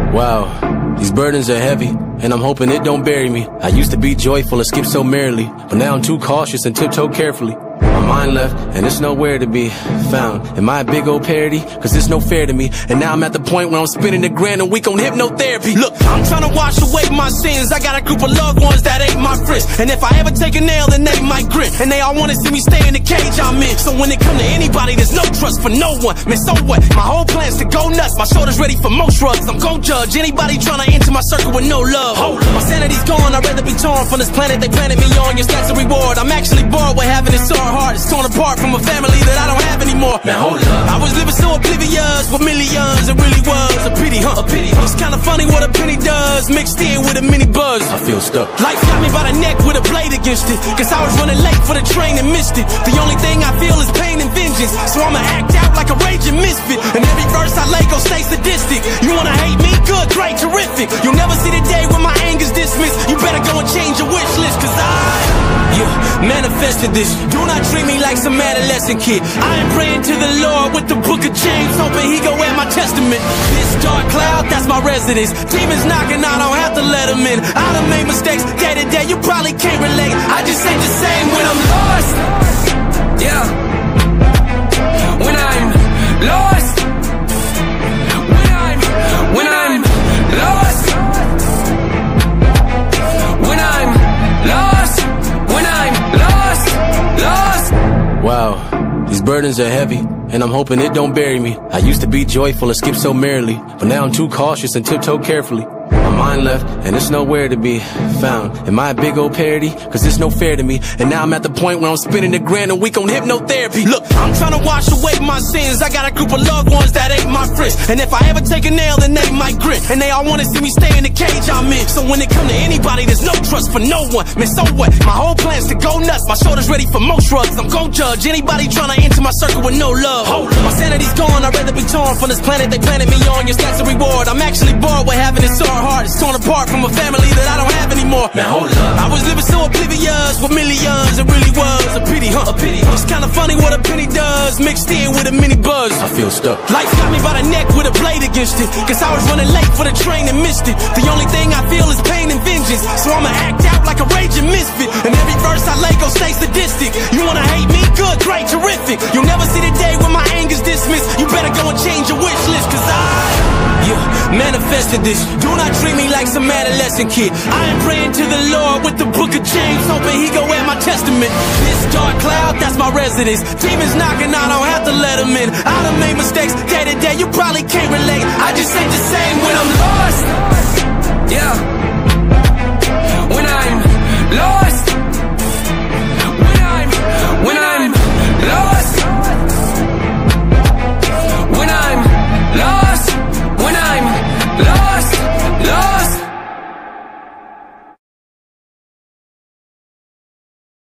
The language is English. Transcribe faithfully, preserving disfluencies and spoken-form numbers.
Wow, these burdens are heavy, and I'm hoping it don't bury me. I used to be joyful and skip so merrily, but now I'm too cautious and tiptoe carefully. My mind left, and it's nowhere to be found. Am I a big old parody? Cause it's no fair to me. And now I'm at the point where I'm spending a grand a week on hypnotherapy. Look, I'm trying to wash away my sins. I got a group of loved ones that ain't my friends, and if I ever take a nail, then they might grin. And they all wanna see me stay in the cage I'm in. So when it come to anybody, there's no trust for no one. Man, so what? My whole plan's to go nuts. My shoulder's ready for most drugs. I'm gon' judge anybody trying to enter my circle with no love. Hold up. My sanity's gone. I'd rather be torn from this planet they planted me on. Your stats a reward. I'm actually bored with having it so hard. It's torn apart from a family that I don't have anymore. Now hold up. I was living so oblivious with millions. It really was a pity, huh? A pity, huh? It's kinda funny what a penny does, mixed in with a mini buzz. I feel stuck. Life got me by the neck with a blade against it, cause I was running late for the train and missed it. The only thing I feel is pain and vengeance, so I'ma act out like a raging misfit. And every verse I lay gon' stay sadistic. You wanna hate me? Good, great, terrific. You'll never see the day when my anger's dismissed. You better go and change your wish list, cause I yeah, manifested this. Do not treat me like some adolescent kid. I am praying to the Lord with the book of James, hoping he go at my testament. This dark cloud, that's my residence. Demons knocking, I don't have to let them in. I done made mistakes day to day, you probably can't relate. I just ain't the same when I'm lost. Yeah, when I'm lost. When I'm, when I'm lost. When I'm lost. When I'm lost, lost. Wow, these burdens are heavy, and I'm hoping it don't bury me. I used to be joyful and skip so merrily, but now I'm too cautious and tiptoe carefully. My mind left, and it's nowhere to be found. Am I a big old parody? Cause it's no fair to me. And now I'm at the point where I'm spending a grand a week on hypnotherapy. Look, I'm trying to wash away my sins. I got a group of loved ones that ain't my friends, and if I ever take a nail, then they might grin. And they all wanna see me stay in the cage I'm in. So when it come to anybody, there's no trust for no one. Man, so what? My whole plan's to go nuts. My shoulder's ready for most drugs. I'm gon' judge anybody trying to enter my circle with no love. Hold up. My sanity's gone. I'd rather be torn from this planet they planted me on. Your stats a reward. I'm actually bored with having it so hard. It's torn apart from a family that I don't have anymore. Now hold up. I was living so oblivious with millions. It really was a pity, huh? A pity, huh? It's kinda funny what a penny does, mixed in with a mini buzz. I feel stuck. Life got me by the neck with a blade against it, cause I was running late for the train and missed it. The only thing I feel is pain and vengeance, so I'ma act out like a raging misfit. And every verse I lay gon' stay sadistic. You wanna hate me? Good, great, terrific. You'll never see the day when my anger's dismissed. You better go and change your wish list, cause I yeah, manifested this. Do not treat me like some adolescent kid. I am praying to the Lord with the book of James, hoping he go at my testament. This dark cloud, that's my residence. Demons knocking, I don't have to let them in. I done made mistakes day to day, you probably can't relate. I just ain't the same